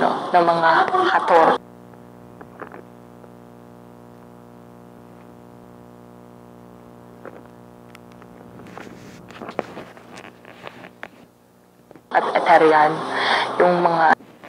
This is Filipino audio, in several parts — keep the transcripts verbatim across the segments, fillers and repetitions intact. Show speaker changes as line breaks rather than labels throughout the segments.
no, ng mga hator. At Ethereum, yung mga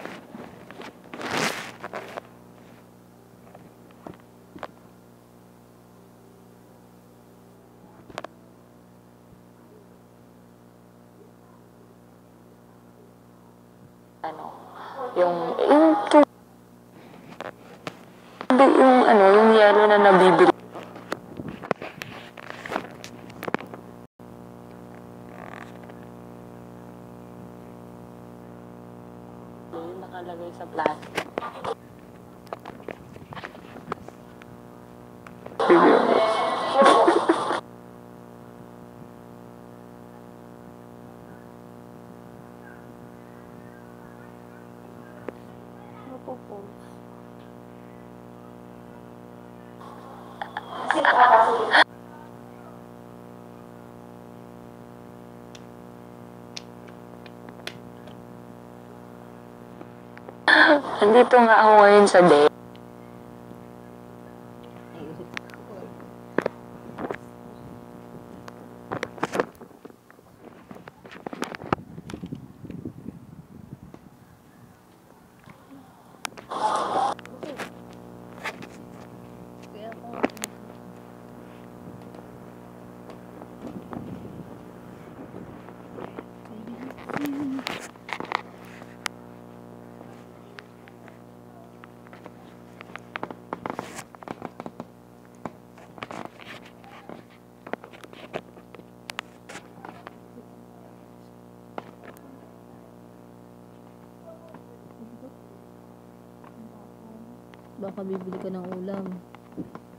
ano, yung yung tubig, yung ano, yung yelo na nabibili. Yung nakalagay sa plastic. Nandito nga ako ngayon sa day.
Baka bibili ka ng ulam.